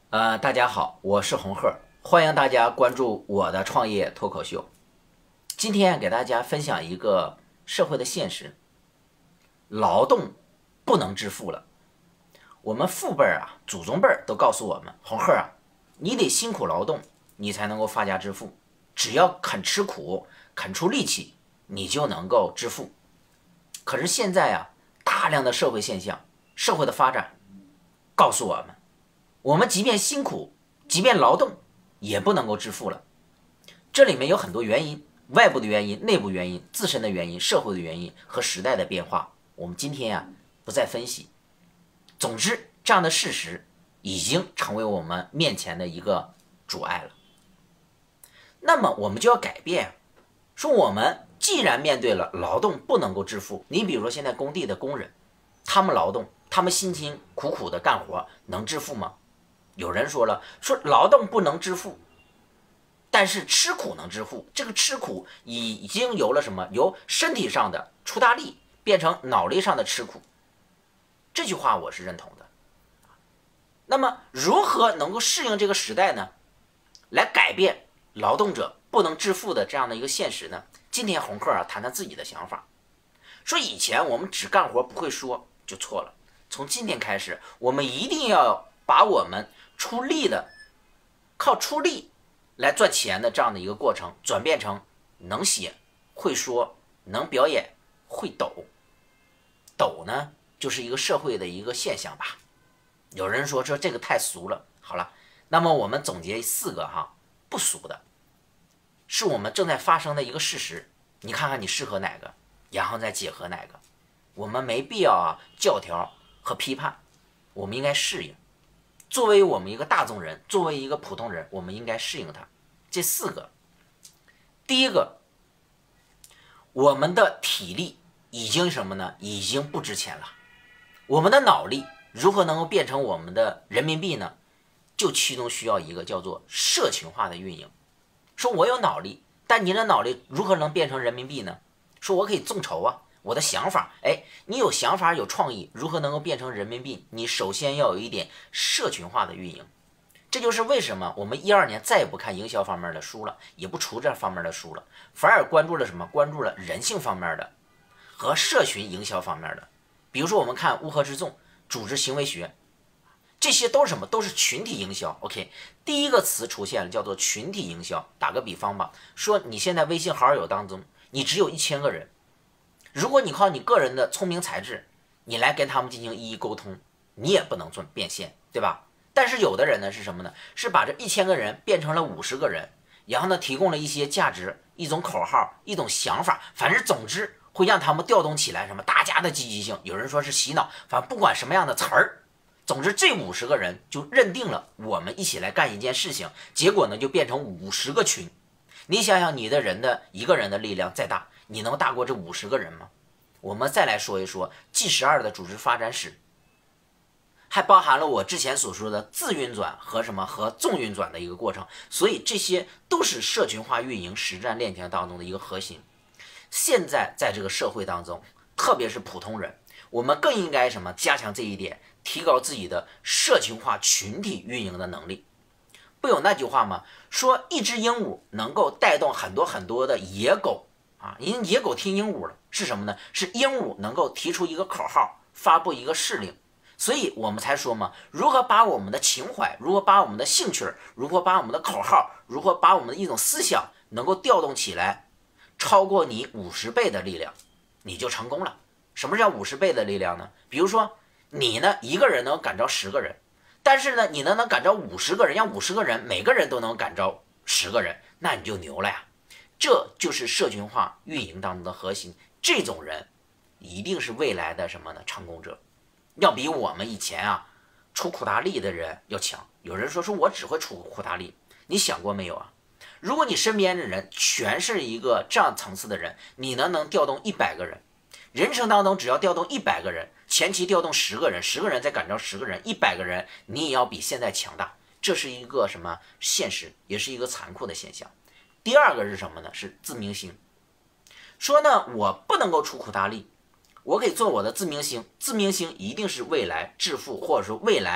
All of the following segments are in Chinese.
大家好，我是红鹤，欢迎大家关注我的创业脱口秀。今天给大家分享一个社会的现实：劳动不能致富了。我们父辈祖宗辈都告诉我们，红鹤你得辛苦劳动，你才能够发家致富。只要肯吃苦，肯出力气，你就能够致富。可是现在大量的社会现象、社会的发展告诉我们即便辛苦，即便劳动，也不能够致富了。这里面有很多原因，外部的原因、内部原因、自身的原因、社会的原因和时代的变化，我们今天不再分析。总之，这样的事实已经成为我们面前的一个阻碍了。那么我们就要改变，说我们既然面对了劳动不能够致富，你比如说现在工地的工人，他们劳动，他们辛辛苦苦的干活，能致富吗？有人说了，说劳动不能致富，但是吃苦能致富。这个吃苦已经由了什么？由身体上的出大力变成脑力上的吃苦。这句话我是认同的。那么如何能够适应这个时代呢？来改变劳动者不能致富的这样的一个现实呢？今天红鹤谈谈自己的想法。说以前我们只干活不会说就错了，从今天开始，我们一定要把我们出力的，靠出力来赚钱的这样的一个过程，转变成能写、会说、能表演、会抖。抖呢，就是一个社会的一个现象吧。有人说这个太俗了。好了，那么我们总结4个不俗的，是我们正在发生的一个事实。你看看你适合哪个，然后再结合哪个。我们没必要教条和批判，我们应该适应。作为我们一个大众人，作为一个普通人，我们应该适应它。这4个，第一个，我们的体力已经什么呢？已经不值钱了。我们的脑力如何能够变成我们的人民币呢？就其中需要一个叫做社群化的运营。说我有脑力，但你的脑力如何能变成人民币呢？说我可以众筹我的想法，你有想法有创意，如何能够变成人民币？你首先要有一点社群化的运营。这就是为什么我们12年再也不看营销方面的书了，也不出这方面的书了，反而关注了什么？关注了人性方面的和社群营销方面的。比如说我们看乌合之众、组织行为学，这些都是什么？都是群体营销。 OK， 第一个词出现了，叫做群体营销。打个比方吧，说你现在微信好友当中你只有1000个人，如果你靠你个人的聪明才智，你来跟他们进行一一沟通，你也不能做变现，对吧？但是有的人呢是什么呢？是把这1000个人变成了50个人，然后呢提供了一些价值、一种口号、一种想法，反正总之会让他们调动起来什么大家的积极性。有人说是洗脑，反正不管什么样的词儿，总之这50个人就认定了我们一起来干一件事情，结果呢就变成50个群。你想想你的人的一个人的力量再大，你能大过这50个人吗？我们再来说一说 G12 的组织发展史，还包含了我之前所说的自运转和和纵运转的一个过程，所以这些都是社群化运营实战链条当中的一个核心。现在在这个社会当中，特别是普通人，我们更应该加强这一点，提高自己的社群化群体运营的能力。不有那句话吗？说一只鹦鹉能够带动很多很多的野狗因为野狗听鹦鹉了，是什么呢？是鹦鹉能够提出一个口号，发布一个指令。所以我们才说嘛，如何把我们的情怀，如何把我们的兴趣，如何把我们的口号，如何把我们的一种思想能够调动起来，超过你50倍的力量，你就成功了。什么叫50倍的力量呢？比如说你呢一个人能感召10个人，但是呢你能感召50个人，让50个人每个人都能感召10个人，那你就牛了呀。这就是社群化运营当中的核心，这种人一定是未来的成功者，要比我们以前出苦大力的人要强。有人说我只会出苦大力，你想过没有如果你身边的人全是一个这样层次的人，你能调动100个人，人生当中只要调动100个人，前期调动10个人，10个人再感召10个人，100个人，你也要比现在强大。这是一个现实，也是一个残酷的现象。第二个是什么呢？是自明星。说呢，我不能够出苦大力，我可以做我的自明星，自明星一定是未来致富或者说未来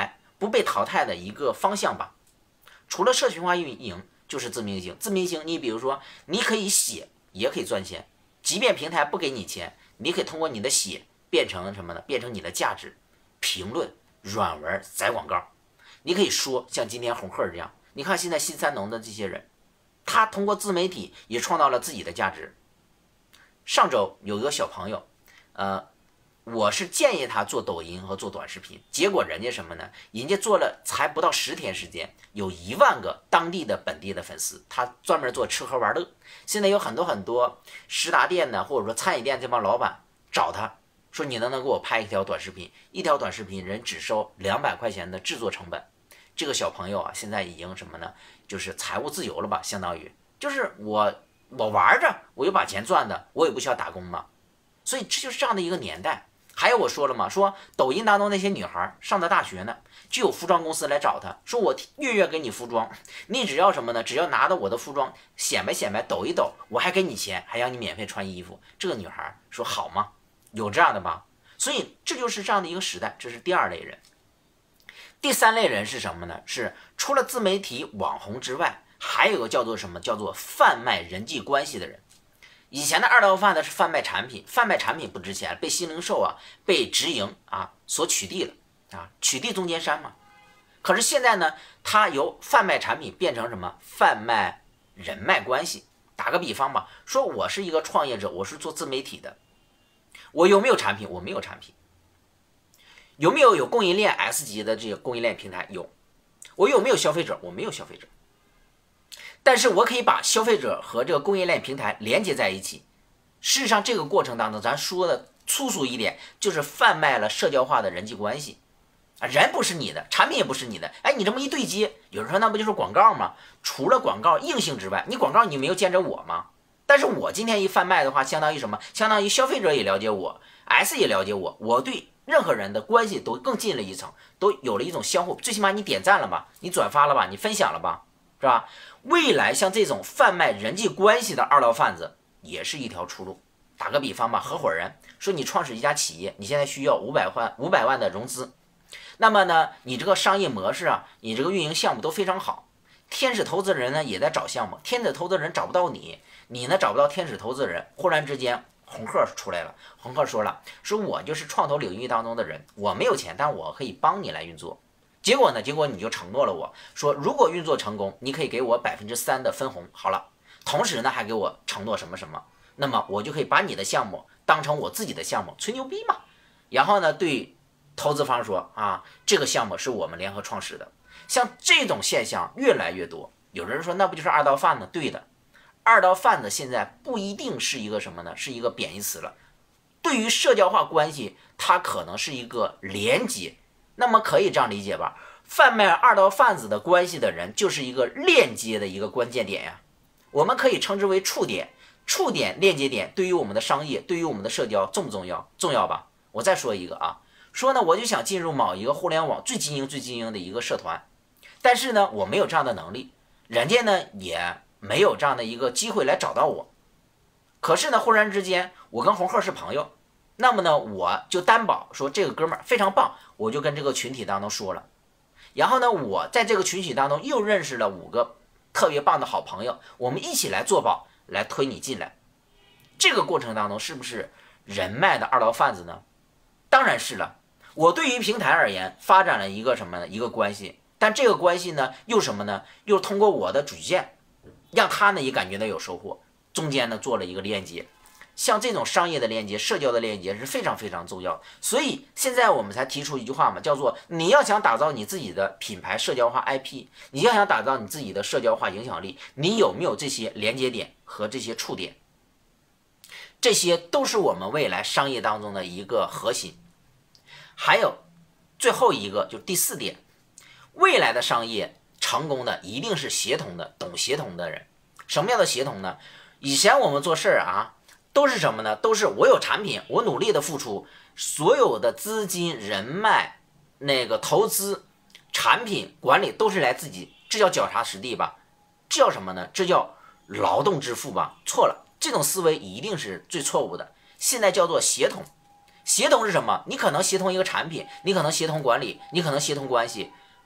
不被淘汰的一个方向吧。除了社群化运营，就是自明星。自明星，你比如说，你可以写，也可以赚钱，即便平台不给你钱，你可以通过你的写变成什么呢？变成你的价值，评论、软文、载广告。你可以说像今天红鹤这样，你看现在新三农的这些人，他通过自媒体也创造了自己的价值。上周有一个小朋友，我是建议他做抖音和做短视频，结果人家什么呢？人家做了才不到10天时间，有1万个当地的本地的粉丝。他专门做吃喝玩乐，现在有很多食达店呢，或者说餐饮店这帮老板找他说，你能不能给我拍一条短视频？一条短视频人只收200块钱的制作成本。这个小朋友啊，现在已经什么呢？就是财务自由了吧，相当于就是我玩着，我就把钱赚的，我也不需要打工嘛。所以这就是这样的一个年代。还有我说了嘛，说抖音当中那些女孩上的大学呢，就有服装公司来找她，说我月给你服装，你只要什么呢？只要拿到我的服装显摆抖一抖，我还给你钱，还让你免费穿衣服。这个女孩说好吗？有这样的吧？所以这就是这样的一个时代，这是第2类人。第3类人是什么呢？是除了自媒体网红之外，还有个叫做什么？叫做贩卖人际关系的人。以前的2道贩子是贩卖产品，贩卖产品不值钱，被新零售啊、被直营啊所取缔了啊，取缔中间商嘛。可是现在呢，它由贩卖产品变成什么？贩卖人脉关系。打个比方吧，说我是一个创业者，我是做自媒体的，我有没有产品？我没有产品。有没有供应链 S 级的这个供应链平台？有。我有没有消费者？我没有消费者。但是我可以把消费者和这个供应链平台连接在一起。事实上，这个过程当中，咱说的粗俗一点，就是贩卖了社交化的人际关系啊，人不是你的，产品也不是你的，哎，你这么一对接，有人说那不就是广告吗？除了广告硬性之外，你广告你没有见着我吗？但是我今天一贩卖的话，相当于什么？相当于消费者也了解我 ，S 也了解我，我对任何人的关系都更近了一层，都有了一种相互，最起码你点赞了吧，你转发了吧，你分享了吧，是吧？未来像这种贩卖人际关系的2道贩子也是一条出路。打个比方吧，合伙人说你创始一家企业，你现在需要500万的融资，那么呢，你这个商业模式啊，你这个运营项目都非常好，天使投资人呢也在找项目，天使投资人找不到你，你呢找不到天使投资人，忽然之间红鹤出来了，红鹤说了，说我就是创投领域当中的人，我没有钱，但我可以帮你来运作。结果呢？结果你就承诺了我说，如果运作成功，你可以给我3%的分红。好了，同时呢还给我承诺什么什么，那么我就可以把你的项目当成我自己的项目，吹牛逼嘛。然后呢，对投资方说啊，这个项目是我们联合创始的。像这种现象越来越多。有人说那不就是2道贩子？对的，2道贩子现在不一定是一个什么呢？是一个贬义词了。对于社交化关系，它可能是一个连接。那么可以这样理解吧，贩卖2道贩子的关系的人就是一个链接的一个关键点呀，我们可以称之为触点。触点链接点对于我们的商业，对于我们的社交重不重要？重要吧。我再说一个啊，说呢我就想进入某一个互联网最精英的一个社团，但是呢我没有这样的能力，人家呢也没有这样的一个机会来找到我。可是呢忽然之间我跟红鹤是朋友，那么呢我就担保说这个哥们儿非常棒，我就跟这个群体当中说了。然后呢我在这个群体当中又认识了5个特别棒的好朋友，我们一起来做保，来推你进来。这个过程当中是不是人脉的2道贩子呢？当然是了。我对于平台而言发展了一个什么呢？一个关系，但这个关系呢又什么呢？又通过我的举荐让他呢也感觉到有收获，中间呢做了一个链接。像这种商业的链接、社交的链接是非常非常重要的。所以现在我们才提出一句话嘛，叫做你要想打造你自己的品牌社交化 IP， 你要想打造你自己的社交化影响力，你有没有这些连接点和这些触点？这些都是我们未来商业当中的一个核心。还有最后一个就是第4点，未来的商业成功的一定是协同的，懂协同的人。什么叫做协同呢？以前我们做事啊都是什么呢？都是我有产品，我努力的付出，所有的资金、人脉、那个投资、产品管理都是来自己，这叫脚踏实地吧？这叫什么呢？这叫劳动致富吧？错了，这种思维一定是最错误的。现在叫做协同。协同是什么？你可能协同一个产品，你可能协同管理，你可能协同关系，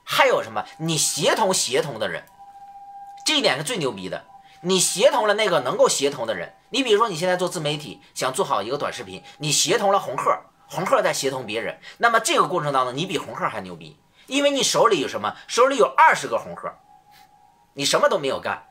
还有什么？你协同的人，这一点是最牛逼的。你协同了那个能够协同的人，你比如说你现在做自媒体，想做好一个短视频，你协同了红鹤，红鹤在协同别人，那么这个过程当中，你比红鹤还牛逼，因为你手里有什么？手里有20个红鹤，你什么都没有干。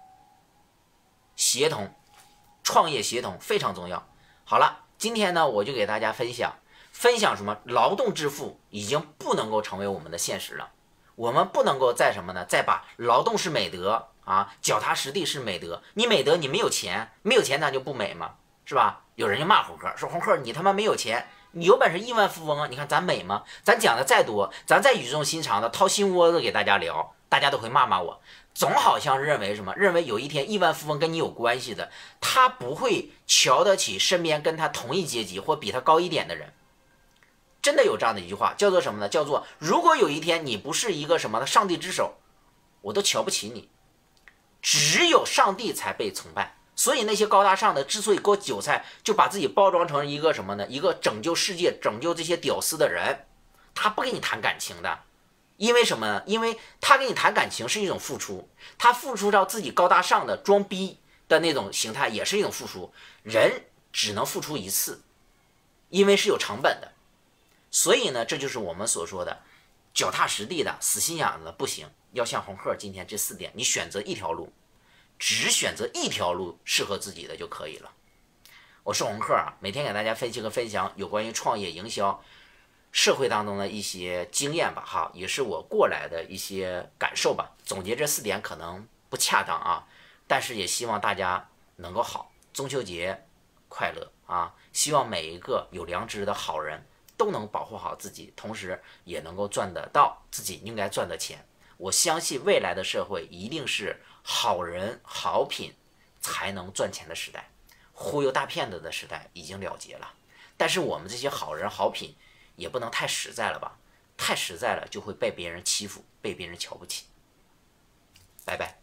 协同，创业协同非常重要。好了，今天呢，我就给大家分享什么？劳动致富已经不能够成为我们的现实了。我们不能够再什么呢？再把劳动是美德啊，脚踏实地是美德。你美德，你没有钱，没有钱咱就不美吗？是吧？有人就骂红鹤，说红鹤你他妈没有钱，你有本事亿万富翁啊！你看咱美吗？咱讲的再多，咱再语重心长的掏心窝子给大家聊，大家都会骂我。总好像认为什么？认为有一天亿万富翁跟你有关系的，他不会瞧得起身边跟他同一阶级或比他高一点的人。真的有这样的一句话，叫做什么呢？叫做如果有一天你不是一个什么的上帝之手，我都瞧不起你。只有上帝才被崇拜，所以那些高大上的之所以割韭菜，就把自己包装成一个什么呢？一个拯救世界、拯救这些屌丝的人，他不跟你谈感情的。因为什么呢？因为他跟你谈感情是一种付出，他付出到自己高大上的装逼的那种形态也是一种付出。人只能付出一次，因为是有成本的。所以呢，这就是我们所说的脚踏实地的、死心眼子的不行。要像红鹤今天这4点，你选择一条路，只选择一条路适合自己的就可以了。我是红鹤啊，每天给大家分享有关于创业营销社会当中的一些经验吧，哈，也是我过来的一些感受吧。总结这4点可能不恰当啊，但是也希望大家能够好。中秋节快乐啊！希望每一个有良知的好人都能保护好自己，同时也能够赚得到自己应该赚的钱。我相信未来的社会一定是好人好品才能赚钱的时代，忽悠大骗子的时代已经了结了。但是我们这些好人好品也不能太实在了吧？太实在了就会被别人欺负，被别人瞧不起。拜拜。